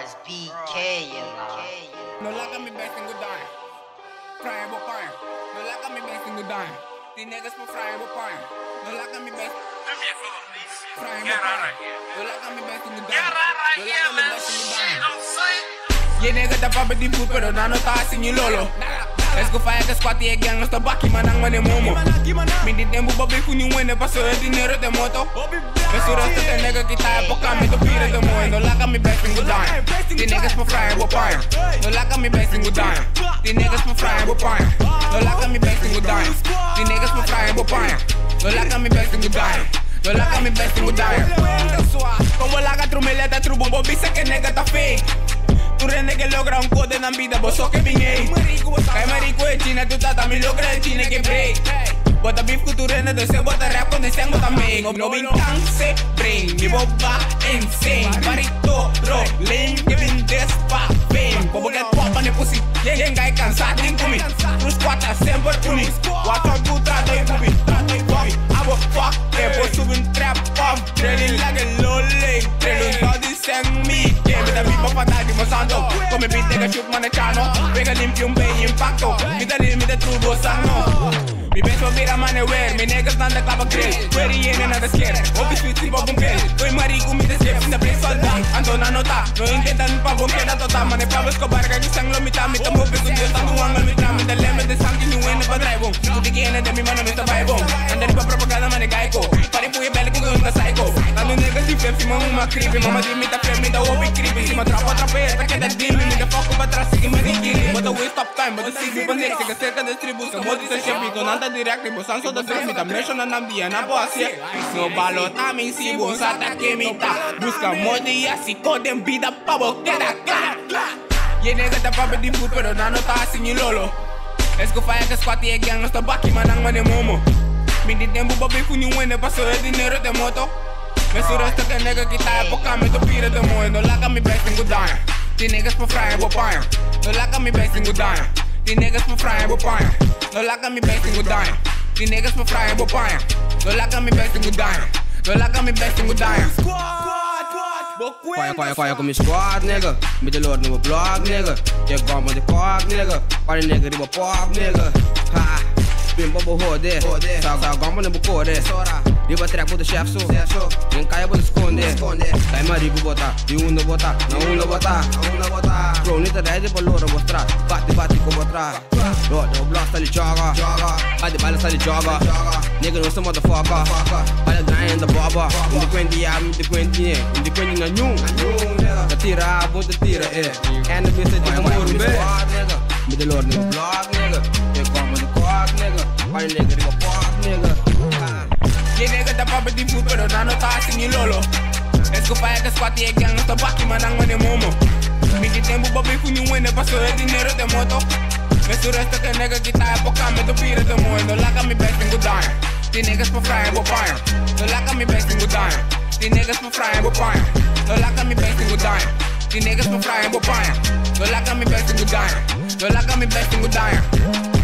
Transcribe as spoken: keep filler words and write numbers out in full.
it's B K, you know. No like me best in good time. Frying with fire. No like me best in good time. The niggas for frying with fire. No like me best. Frying with fire. No like me best in good time. No like me best in good time. Yeah, nigga, the papa di food, pero na no ta sin yung lolo. Let's go fire the squad, yeah, gang, no sta baki manang mane momo. Mi di tempo babi kuni wene paso el dinero de moto. Me suraste te nigga kita época me to pire de mo. No like me best in good time. The niggas for frying with fire. No like me best in good time. The niggas for frying with fire. No like me best in good time. The niggas for frying with fire. No like me best in good time. No like me best in good time. Como la gatrumela te trubo bobi sé que nigga ta fake. Tu rende que logra un code en la vida, vos sos que vine. Cae marico de China, tu tata me logra de China que break. Bota beef con tu rende, de se bota rap con ese ángulo también. No vincan se bring, mi boba insane. Marito, ro, lane, que vendes pa' fame. Como que pop on the pussy, lleguen gai cansado en cumi. Tus cuatas sempre unis, cuatro tu trato y bubi, trato y bubi. Abo fuck, que vos sube un trap off, trailing like a lolly. Trailing all this and me, que me da mi papá daddy mozando. Come viste que chup manechano, pega limpio un bel impacto. Mi da mi da trubo sano. Mi beso mira manewer, mi niggas dan de clava grill. Ready in another skin, obi sweet si bobun grill. Soy marico mi descript, na play solda. Ando na nota, no intentan pa bon queda tota. Mane Pablo Escobar, que sang lo mitad, mi tamo pe con Dios, tanto ang mi tram, the lemon de sang ni win pa drive on. Tu di kiene de mi mano mi survive on. Andar pa propaganda mane gaico. Pari puye belle con un psycho. Ando niggas di fem si mo uma creepy, mama di mi ta fem mi da obi creepy. Si ma trapa trapeta que da dim, mi da fuck pa atrás que me di kill. But the waste of time, but the city pa next, que cerca de distribución, modi se chepito, nada direct, vos san so da frame, da mention na nambia na boasia. No balota mi si vos ataque mi ta. Busca modi así con vida pa boquera cla cla. Yeah, nigga, the papa di food, pero na no ta sin yung lolo. Let's go fire the squad, yeah, gang, no sta baki manang mane momo. Mi di tempo babi kuni wene paso el dinero de moto. Me suraste que nigga kita época me to pire de mo. No like me best in good time. The niggas for frying with fire. No like me best in good time. The niggas for frying with fire. No like me best in good time. The niggas for frying with fire. No like me best in good time. No like me best in good time. Fire, fire, fire com my squad, nigga. Me the lord no blog, nigga. Check bomb on the park, nigga. Party nigga, riba park, nigga. Ha, spin bubble hode. Sag, sag, bomb on the bucode. Riba track with the chef, so. Nem caia, vou esconder. Dai marico botar, de um no botar, não um no botar. Bro, nita dai de valor mostrar. Bate, bate como atrás. Lord, o blast ali joga. Bate, bala ali joga. Nigga, no some motherfucker. Bala grind the baba. Um de quinze, um de quinze, um de quinze na nhung. Tá tira, bom tá tira, eh. And the bitch de amor, bem. Me the lord no blog, nigga. Check bomb on the park, nigga. Party nigga, riba park, nigga. Yeah, nigga, the papa di food, pero na no ta sin yung lolo. Let's go fire the squad, yeah, gang, no sta baki manang mane momo. Mi di tempo babi kuni wene paso el dinero de moto. Me suraste que nigga kita época me to pire de mo. No like me best in good time. The niggas for frying with fire. No like me best in good time. The niggas for frying with fire. No like me best in good time. The niggas for frying with fire. No like me best in good time. No like me best in good time.